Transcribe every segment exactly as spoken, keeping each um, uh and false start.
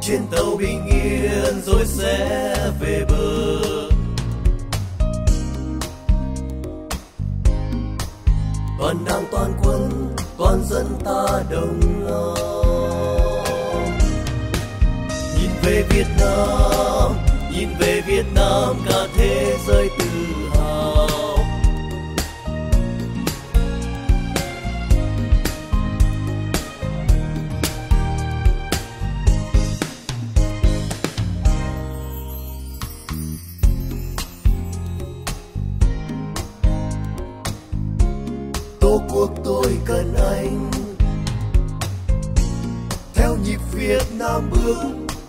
trên tàu bình yên rồi sẽ về bờ. Toàn đảng toàn quân toàn dân ta đồng lòng, nhìn về Việt Nam, nhìn về Việt Nam cả thế giới tự hào. Tổ quốc tôi cần anh theo nhịp Việt Nam bước.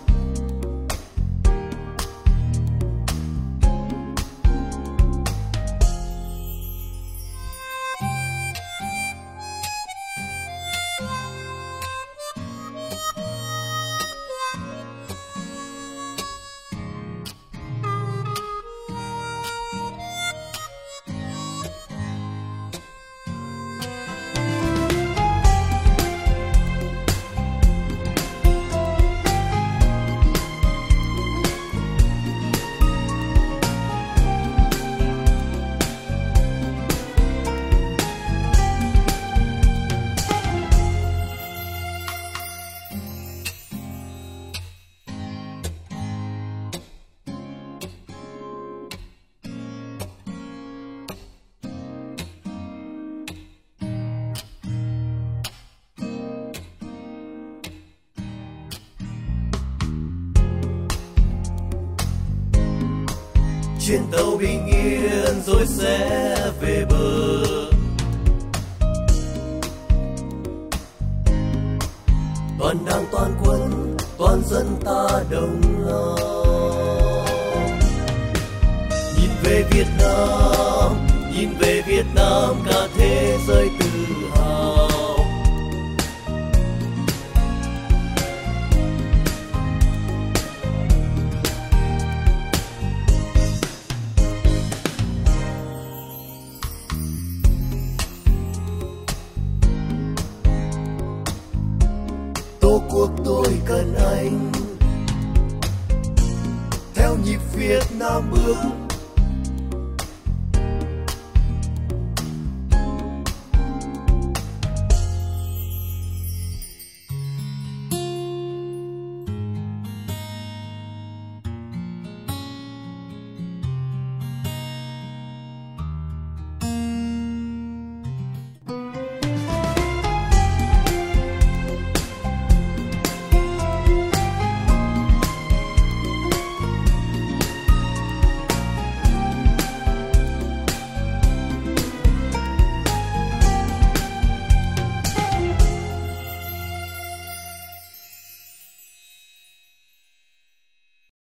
Trên tàu bình yên rồi sẽ về bờ. Toàn đảng toàn quân toàn dân ta đồng lòng, nhìn về Việt Nam, nhìn về Việt Nam cả thế giới tự hào. Tổ quốc tôi cần anh theo nhịp Việt Nam bước.